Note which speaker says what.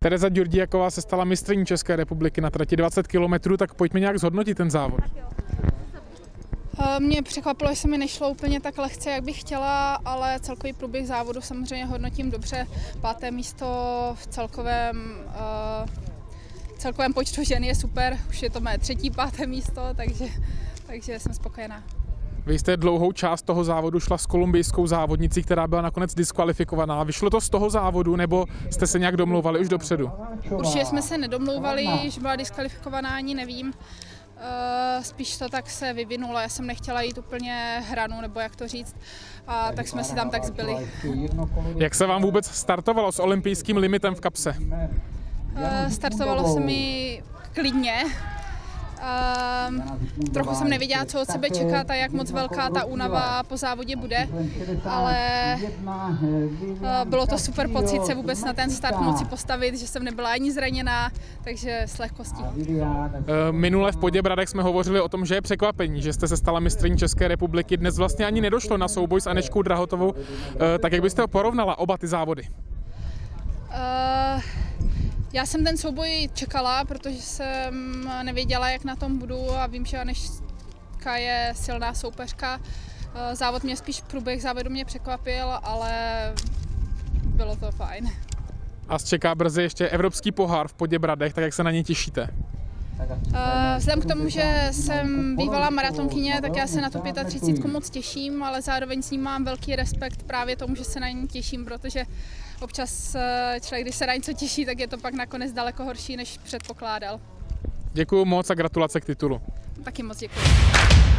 Speaker 1: Tereza Ďurdiaková se stala mistryní České republiky na trati 20 km, tak pojďme nějak zhodnotit ten závod.
Speaker 2: Mě překvapilo, že se mi nešlo úplně tak lehce, jak bych chtěla, ale celkový průběh závodu samozřejmě hodnotím dobře. 5. místo v celkovém počtu žen je super, už je to mé 3., 5. místo, takže jsem spokojená.
Speaker 1: Vy jste dlouhou část toho závodu šla s kolumbijskou závodnicí, která byla nakonec diskvalifikovaná. Vyšlo to z toho závodu, nebo jste se nějak domlouvali už dopředu?
Speaker 2: Určitě jsme se nedomlouvali, že byla diskvalifikovaná, ani nevím. Spíš to tak se vyvinulo, já jsem nechtěla jít úplně hranu, nebo jak to říct, a tak jsme si tam tak zbyli.
Speaker 1: Jak se vám vůbec startovalo s olympijským limitem v kapse?
Speaker 2: Startovalo se mi klidně. Trochu jsem nevěděla, co od sebe čekat a jak moc velká ta únava po závodě bude, ale bylo to super pocit se vůbec na ten start moci postavit, že jsem nebyla ani zraněná, takže s lehkostí.
Speaker 1: Minule v Poděbradech jsme hovořili o tom, že je překvapení, že jste se stala mistryní České republiky. Dnes vlastně ani nedošlo na souboj s Aneškou Drahotovou. Tak jak byste ho porovnala, oba ty závody?
Speaker 2: Já jsem ten souboj čekala, protože jsem nevěděla, jak na tom budu, a vím, že Aneška je silná soupeřka. Závod mě spíš, průběh závodu mě překvapil, ale bylo to fajn.
Speaker 1: A čeká brzy ještě Evropský pohár v Poděbradech, tak jak se na něj těšíte?
Speaker 2: Vzhledem k tomu, že jsem bývalá maratonkyně, tak já se na tu 35 moc těším, ale zároveň s ním mám velký respekt právě tomu, že se na ní těším, protože občas člověk, když se na něco těší, tak je to pak nakonec daleko horší, než předpokládal.
Speaker 1: Děkuju moc a gratulace k titulu.
Speaker 2: Taky moc děkuji.